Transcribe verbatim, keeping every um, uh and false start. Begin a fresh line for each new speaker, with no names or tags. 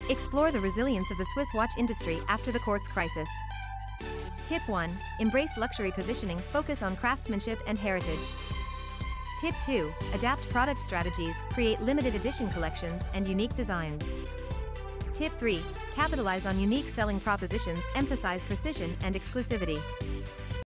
Explore the resilience of the Swiss watch industry after the quartz crisis. Tip one. Embrace luxury positioning, focus on craftsmanship and heritage. Tip two. Adapt product strategies, create limited edition collections and unique designs. Tip three. Capitalize on unique selling propositions, emphasize precision and exclusivity.